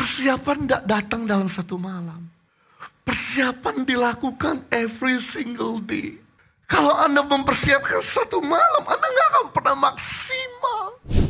Persiapan tidak datang dalam satu malam. Persiapan dilakukan every single day. Kalau Anda mempersiapkan satu malam, Anda nggak akan pernah maksimal.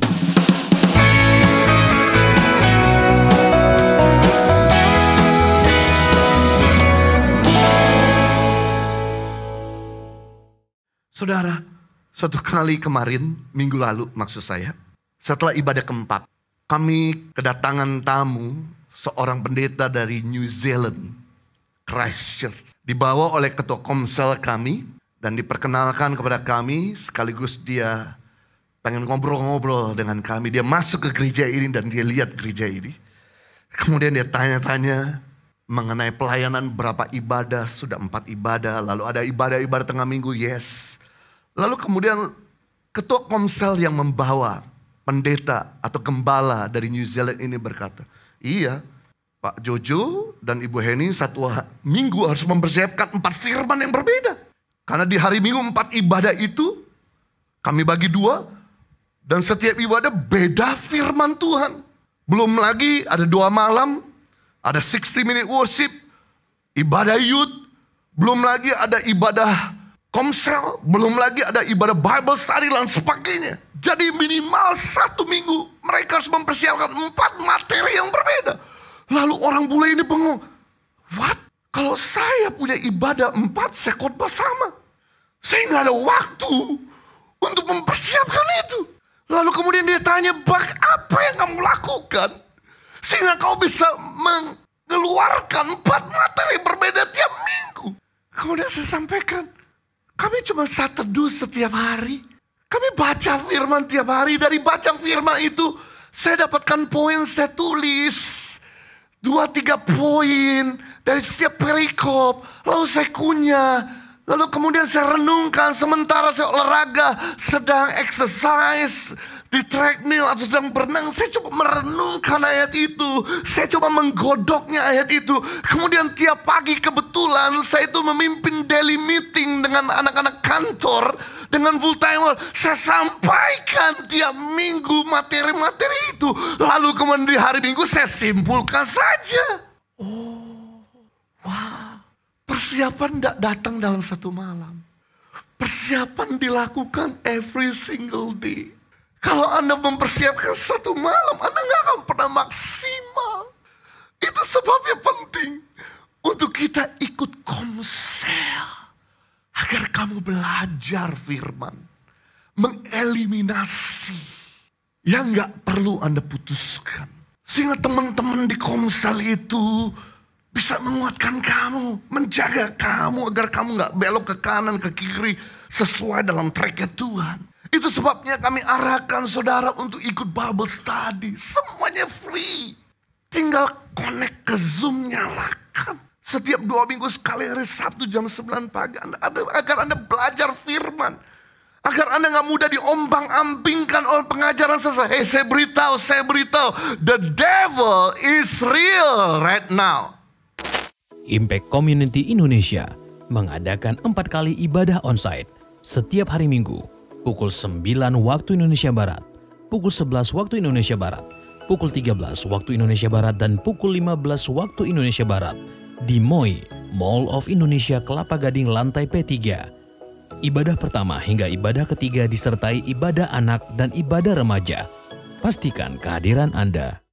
Saudara, suatu kali kemarin, minggu lalu maksud saya, setelah ibadah keempat, kami kedatangan tamu, seorang pendeta dari New Zealand, Christchurch. Dibawa oleh ketua komsel kami dan diperkenalkan kepada kami, sekaligus dia pengen ngobrol-ngobrol dengan kami. Dia masuk ke gereja ini dan dia lihat gereja ini. Kemudian dia tanya-tanya mengenai pelayanan, berapa ibadah, sudah 4 ibadah, lalu ada ibadah-ibadah tengah minggu, yes. Lalu kemudian ketua komsel yang membawa pendeta atau gembala dari New Zealand ini berkata, iya, Pak Jojo dan Ibu Heni satu minggu harus mempersiapkan 4 firman yang berbeda. Karena di hari minggu 4 ibadah itu kami bagi 2 dan setiap ibadah beda firman Tuhan. Belum lagi ada 2 malam, ada 60-minute worship, ibadah youth, belum lagi ada ibadah komsel, belum lagi ada ibadah Bible study dan sebagainya. Jadi minimal 1 minggu mereka harus mempersiapkan 4 materi yang berbeda. Lalu orang bule ini bengong. What? Kalau saya punya ibadah 4, saya khotbah sama. Saya nggak ada waktu untuk mempersiapkan itu. Lalu kemudian dia tanya, bak apa yang kamu lakukan sehingga kau bisa mengeluarkan 4 materi berbeda tiap minggu? Kemudian saya sampaikan, kami cuma teduh setiap hari. Kami baca firman tiap hari. Dari baca firman itu saya dapatkan poin, saya tulis 2-3 poin dari setiap perikop. Lalu saya kunyah. Lalu kemudian saya renungkan sementara saya olahraga, sedang exercise di treadmill atau sedang berenang. Saya coba merenungkan ayat itu. Saya coba menggodoknya ayat itu. Kemudian tiap pagi kebetulan saya itu memimpin daily meeting dengan anak-anak kantor, dengan full timer. Saya sampaikan tiap minggu materi-materi itu. Lalu kemudian di hari minggu saya simpulkan saja. Oh, wow. Persiapan tidak datang dalam satu malam. Persiapan dilakukan every single day. Kalau Anda mempersiapkan satu malam, Anda nggak akan pernah maksimal. Itu sebabnya penting untuk kita ikut komsel. Agar kamu belajar firman. Mengeliminasi yang nggak perlu Anda putuskan. Sehingga teman-teman di komsel itu bisa menguatkan kamu, menjaga kamu agar kamu nggak belok ke kanan, ke kiri sesuai dalam tracknya Tuhan. Itu sebabnya kami arahkan saudara untuk ikut Bible study. Semuanya free. Tinggal connect ke Zoom, nyalakan. Setiap 2 minggu sekali hari Sabtu jam 9 pagi. Agar Anda belajar firman. Agar Anda nggak mudah diombang-ambingkan oleh pengajaran sesat. Saya beritahu. The devil is real right now. Impact Community Indonesia mengadakan 4 kali ibadah onsite setiap hari Minggu. Pukul 9 waktu Indonesia Barat, pukul 11 waktu Indonesia Barat, pukul 13 waktu Indonesia Barat, dan pukul 15 waktu Indonesia Barat di MOI, Mall of Indonesia Kelapa Gading lantai P3. Ibadah pertama hingga ibadah ketiga disertai ibadah anak dan ibadah remaja. Pastikan kehadiran Anda.